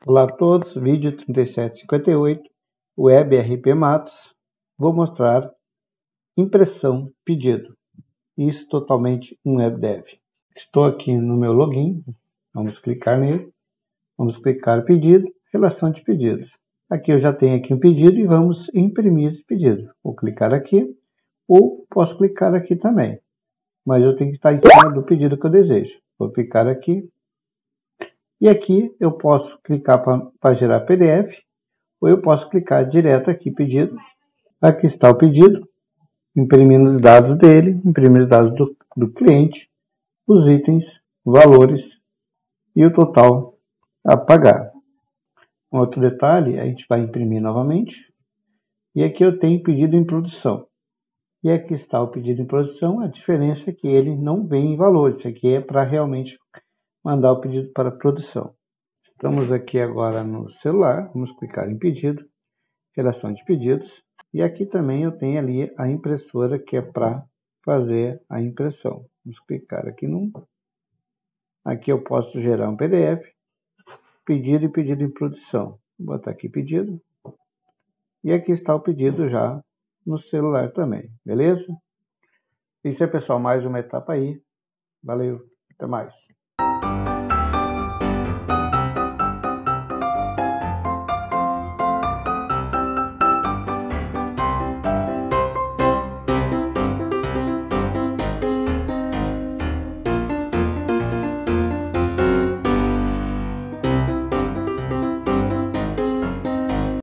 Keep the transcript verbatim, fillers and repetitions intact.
Olá a todos, vídeo trinta e sete cinquenta e oito, Web R P Matos. Vou mostrar impressão pedido. Isso totalmente um WebDev. Estou aqui no meu login, vamos clicar nele, vamos clicar pedido, relação de pedidos. Aqui eu já tenho aqui um pedido e vamos imprimir esse pedido. Vou clicar aqui, ou posso clicar aqui também, mas eu tenho que estar em cima do pedido que eu desejo. Vou clicar aqui. E aqui eu posso clicar para gerar P D F, ou eu posso clicar direto aqui, pedido. Aqui está o pedido, imprimindo os dados dele, imprimindo os dados do, do cliente, os itens, valores e o total a pagar. Um outro detalhe, a gente vai imprimir novamente. E aqui eu tenho pedido em produção. E aqui está o pedido em produção, a diferença é que ele não vem em valores. Isso aqui é para realmente mandar o pedido para produção. Estamos aqui agora no celular, vamos clicar em pedido, relação de pedidos, e aqui também eu tenho ali a impressora que é para fazer a impressão. Vamos clicar aqui num, aqui eu posso gerar um P D F, pedido e pedido em produção. Vou botar aqui pedido, e aqui está o pedido já no celular também, beleza? Isso é, pessoal, mais uma etapa aí. Valeu, até mais.